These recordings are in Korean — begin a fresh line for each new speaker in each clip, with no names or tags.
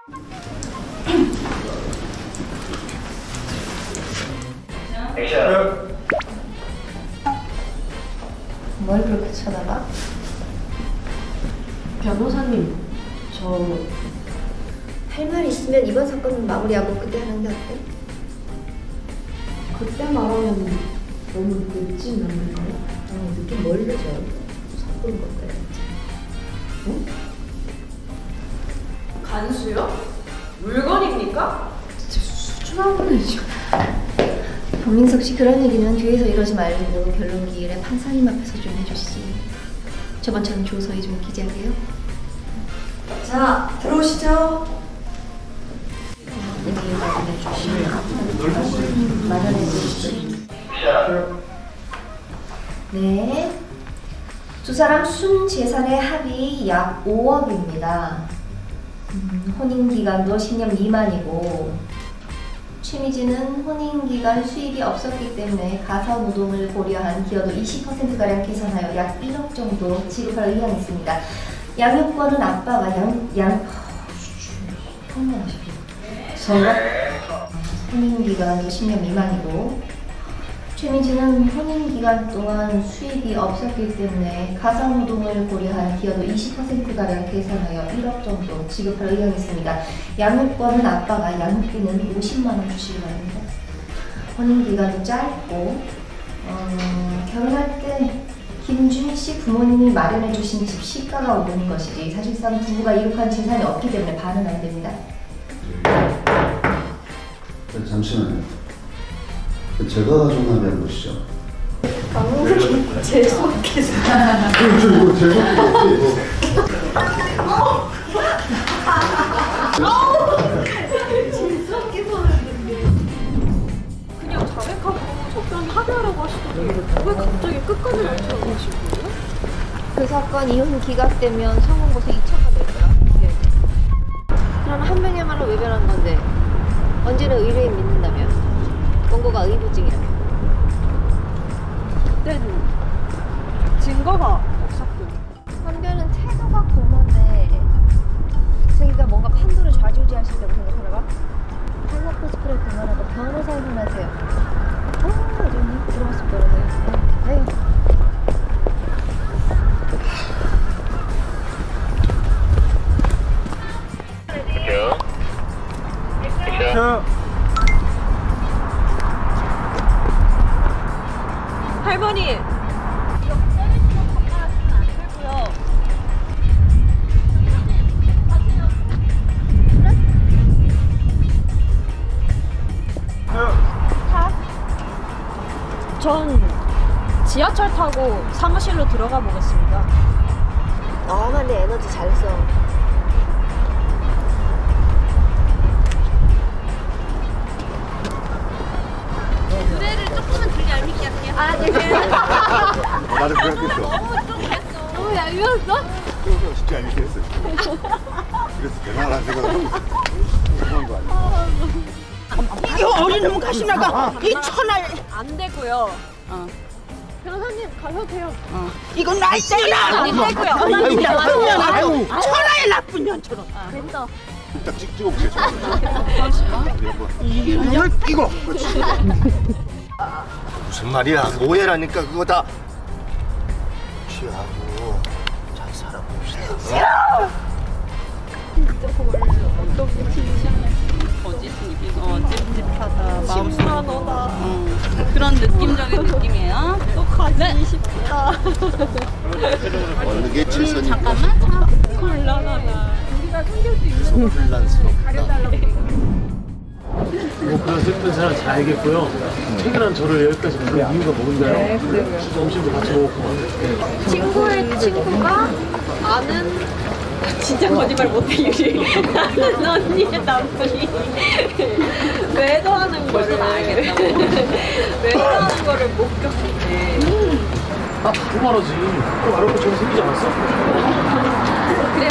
뭘 그렇게 쳐다봐?
변호사님, 저
할 말 있으면 이번 사건 마무리하고 그때 하는 게 어때?
그때 말하면 너무 늦진 않을까요?
늦긴 뭘 늦어? 사건 것들.
응? 간수요? 물건입니까? 진짜 수준한 분이죠.
박민석 씨 그런 얘기는 뒤에서 이러지 말고 결론 기일에 판사님 앞에서 좀 해주시지. 저번처럼 조서에 좀 기재하게요.
자, 들어오시죠.
네. 두 사람 순재산의 합이 약 5억입니다. 혼인기간도 10년 미만이고 최미진은 혼인기간 수입이 없었기 때문에 가사노동을 고려한 기여도 20%가량 계산하여 약 1억 정도 지급할 의향이 있습니다. 양육권은 아빠가 혼인기간도 10년 미만이고 최민지는 혼인기간 동안 수입이 없었기 때문에 가사노동을 고려한 기여도 20%가량 계산하여 1억 정도 지급할 의향이 있습니다. 양육권은 아빠가 양육비는 50만 원 주시기 바랍니다. 혼인기간도 짧고 결혼할 때 김준희 씨 부모님이 마련해 주신 집 시가가 오르는 것이지 사실상 부부가 이룩한 재산이 없기 때문에 반은 안 됩니다.
잠시만요. 제가 전화한 것이죠.
방금 재수없겠어.
이거
재수없게 보는데.
그냥 자백하고 적당히 합의하라고 하시더니 왜 갑자기 끝까지 맞추라고 하시는 거예요?
그 사건 이혼 기각되면 성원고소 2천만 낼 거야. 네. 그럼 한 명야말로 외변한 건데 언제는 의뢰인 믿는다며? 원고가 의무증이라며?
그때는 증거가 없었고
한변은 태도가 고만데 자기가 뭔가 판도를 좌지우지할 수 있다고 생각하나 봐? 탈모 코스프레 그만하고 변호사 일어나세요. 어련히 들어갔을 거라고요. 아유.
할머니! 전 지하철 타고 사무실로 들어가 보겠습니다.
너만 내 에너지 잘 써.
노래를 조금만 들게 얄밉게 할게요. 아, 네.
나를 그렇게 했어.
너무 얄미웠어?
진짜 얄밉게 했어. 그래서 대단한 생각을 하는 거 아니야?
이 어린 놈 가시나가 이 천하에
안 되고요. 변호사님 가셔도 돼요.
이건 날짜야
안 되고요.
나쁜 년 천하에 나쁜 년처럼
됐어.
딱 찍어보세요. 이놈을 이거. 무슨 말이야? 오해라니까 그거 다. 취하고 잘 살아봅시다.
찝찝하다 마음
심란하다.
그런 느낌적인 느낌이에요.
또 가지고 싶다.
어느 게 최선일까?
잠깐만 참
곤란하다. 우리가 챙길 수 있는
혼란스럽다.
뭐 그런 슬픈 사람 잘 알겠고요. 최근한 저를 여기까지 부른 이유가 뭔가요? 네, 그래요. 점심도 같이 먹고.
친구의 친구가 아는 진짜 거짓말 못해 유리. 아는 언니의 남편이 외도하는 거를 알겠다. 외도하는 거를 목격했대.
아, 바로 말하지. 그럼 알아보처럼 생기지 않았어?
그래.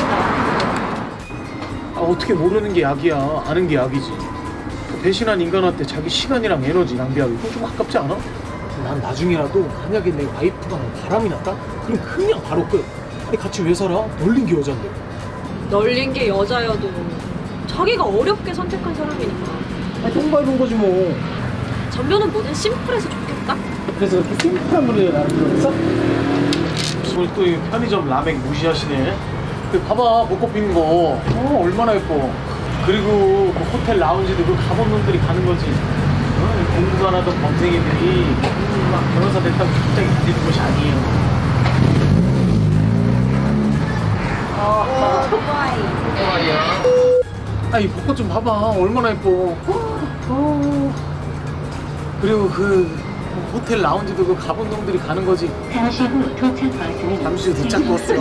아, 어떻게 모르는 게 약이야. 아는 게 약이지. 배신한 인간한테 자기 시간이랑 에너지 낭비하기 그거 좀 아깝지 않아? 난 나중이라도 만약에 내 와이프가 바람이 났다? 그럼 그냥 바로 끝. 아니 같이 왜 살아? 널린 게 여잔데.
널린 게 여자여도 자기가 어렵게 선택한 사람이니까.
돈 밟은 거지 뭐.
전면은 뭐든 심플해서 좋겠다.
그래서 그렇게 심플한 분이 나를 불렀어? 오늘 또 이 편의점 라mek 무시하시네. 그 봐봐 벚꽃 피는 거 얼마나 예뻐. 그리고 그 호텔 라운지도 그 가본 놈들이 가는 거지. 공부가 안 하던 범생이들이 막 변호사 됐다고 갑자기 다니는 곳이 아니에요. 이 벚꽃 좀 봐봐 얼마나 예뻐. 그리고 그 호텔 라운지도 그 가본 놈들이 가는 거지.
잠시 후 도착하겠습니다.
잠시 후 도착버스요.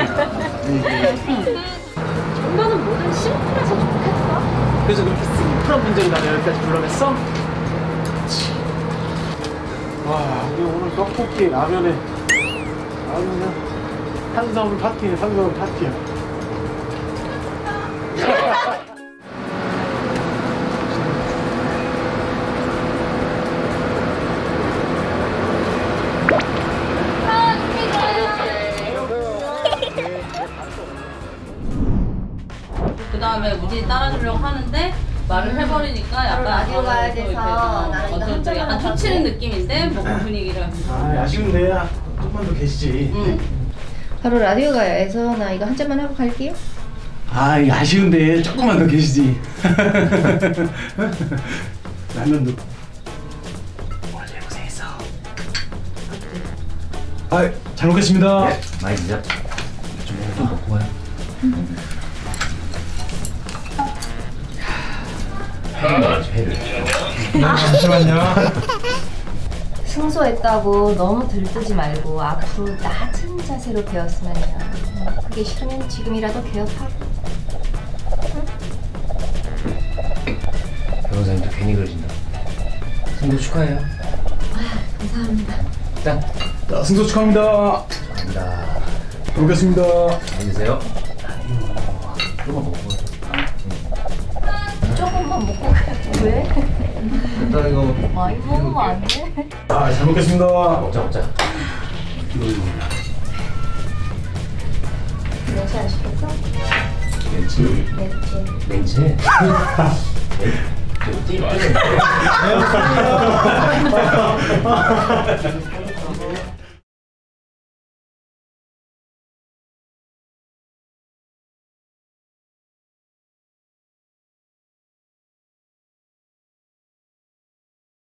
전면은 뭐든 심플해서 좋겠다.
그래서 그렇게 심플한 문제를 나 여기까지 불러냈어? 그치. 와, 우리 오늘 떡볶이 라면에 아주 그냥 탄수화물 파티네, 탄수화물 파티야.
그 다음에 우진이 따라주려고 하는데 말을 해버리니까 약간
라디오 가야 돼서 나는 이거 한 잔만
약간 초치는 느낌인데 뭐 분위기를.
아쉬운데 조금만 더 계시지.
바로 라디오 가야에서 나 이거 한 잔만 하고 갈게요.
이거 아쉬운데 조금만 더 계시지. 라면도 원래 고생했어. 잘 먹겠습니다.
많이 드자. 좀 먹고 가요.
잠시만요.
승소했다고 너무 들뜨지 말고 앞으로 낮은 자세로 배웠으면 해요. 그게 싫으면 지금이라도 개업하고.
변호사님도 괜히 그러신다. 승부 축하해요.
감사합니다.
짠.
자, 승소 축하합니다.
감사합니다.
잘 먹겠습니다.
안녕히 계세요. 조금만 먹고 가죠.
조금만 먹고 가요. 왜?
일단 이거
많이 먹으면 안 돼?
잘 먹겠습니다.
먹자.
렌치 안 시켰어?
렌치.
렌치.
렌치. 렌치.